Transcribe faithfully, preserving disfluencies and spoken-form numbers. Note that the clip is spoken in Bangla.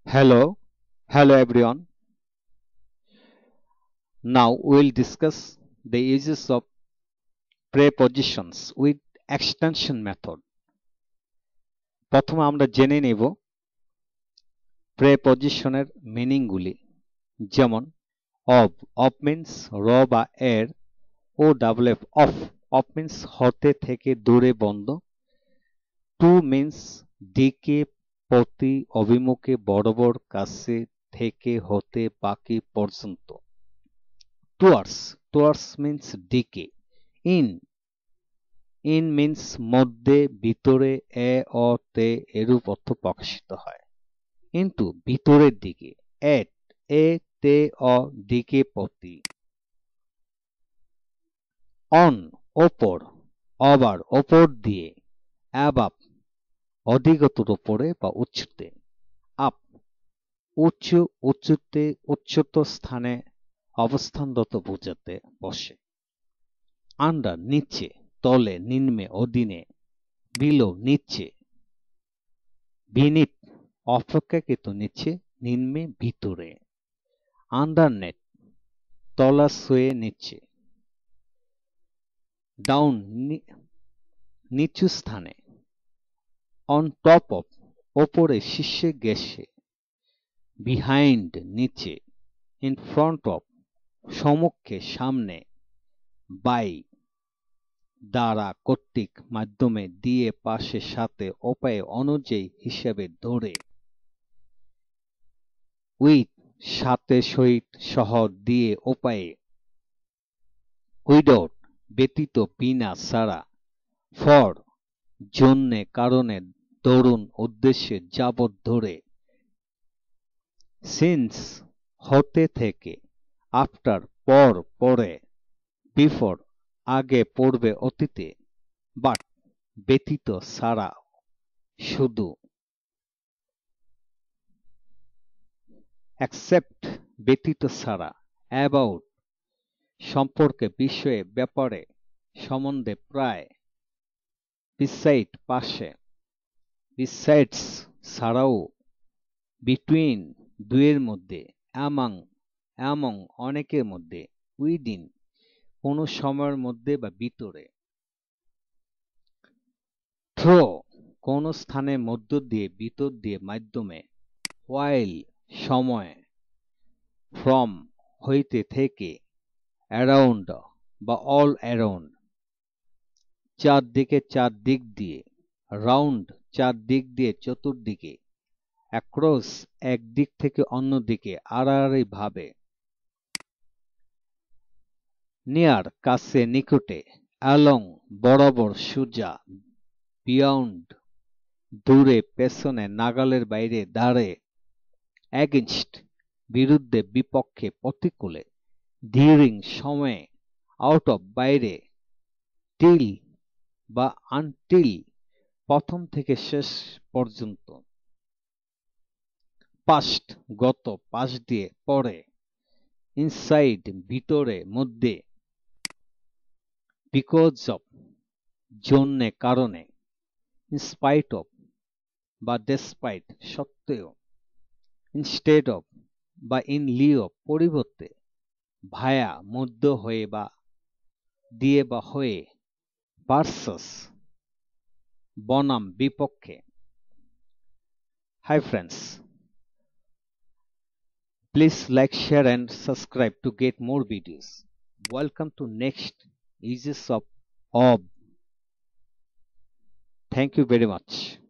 Hello, hello everyone. Now we'll discuss the uses of prepositions with extension method. প্রথমে আমরা জেনে নেব প্রেপজিশনের মিনিংগুলি। যেমন of of means র বা এর, O double F off off means হতে থেকে দূরে বন্ধ, টু means দিকে প্রতি অভিমুখে বরাবর কাছে থেকে হতে বাকি পর্যন্ত, towards towards means দিকে, in in means মধ্যে ভিতরে, এ অ তে এরূপ অর্থ প্রকাশিত হয়। into ভিতরের দিকে, at এ তে অ দিকে প্রতি, on ওপর, ওভার ওপর দিয়ে, above অধিকতর উপরে বা উচ্চতে, up উঁচু উঁচুতে উচ্চত স্থানে অবস্থানরত বোঝাতে বসে, আন্ডার নিচে, তলে নিম্নে অধীনে, বিলো নিচে, বিনিত অপেক্ষাকৃত নিচে, নিম্নে ভিতরে, আন্ডারনেট তলাশয়ে নিচে, ডাউন নিচু স্থানে, অন টপ অফ ওপরে শীর্ষে গেছে, বিহাইন্ড নিচে, ইন ফ্রন্ট অফ সম্মুখে সামনে, বাই দ্বারা কর্তৃক মাধ্যমে দিয়ে পাশে সাথে উপায়ে অনুযায়ী হিসেবে ধরে, উইথ সাথে সহিত সহ দিয়ে উপায়ে, উইদাউট ব্যতীত বিনা ছাড়া, ফর জন্যে কারণে দরুন উদ্দেশ্যে যাবৎ ধরে, সিন্স হতে থেকে, আফটার পর পরে, বিফোর আগে পূর্বে অতীতে, বাট ব্যতীত ছাড়া শুধু, অ্যাকসেপ্ট ব্যতীত ছাড়া, অ্যাবাউট সম্পর্কে বিষয়ে ব্যাপারে সম্বন্ধে প্রায়, বিসাইড পাশে, বিসাইডস ছাড়াও, বিটুইন দুয়ের মধ্যে, অ্যামাং অ্যামং অনেকের মধ্যে, উইদিন কোনো সময়ের মধ্যে বা ভিতরে, থ্রো কোনো স্থানের মধ্য দিয়ে ভিতর দিয়ে মাধ্যমে, হোয়াইল সময়, ফ্রম হইতে থেকে, অ্যারাউন্ড বা অল অ্যারাউন্ড চারদিকে চারদিক দিয়ে, রাউন্ড চারদিক দিয়ে চতুর্দিকে, অ্যাক্রস একদিক থেকে অন্যদিকে আড়াআড়ি ভাবে, নিয়ার কাছে নিকটে, অ্যালং বরাবর সোজা, বিয়ন্ড দূরে পেছনে নাগালের বাইরে দাঁড়ে, অ্যাগেনস্ট বিরুদ্ধে বিপক্ষে প্রতিকূলে, ডিউরিং সময়ে, আউট অফ বাইরে, টিল বা আনটিল প্রথম থেকে শেষ পর্যন্ত, পাস্ট গত পাশ দিয়ে পরে, ইনসাইড ভিতরে মধ্যে, বিকজ অফ জন্যে কারণে, ইনস্পাইট অফ বা ডেসপাইট সত্ত্বেও, ইনস্টেড অফ বা ইন লিও পরিবর্তে, ভায়া মধ্য হয়ে বা দিয়ে বা হয়ে, ভার্সাস বনাম বিপক্ষে। Hi friends, please like, share and subscribe to get more videos. Welcome to next uses of of. Thank you very much.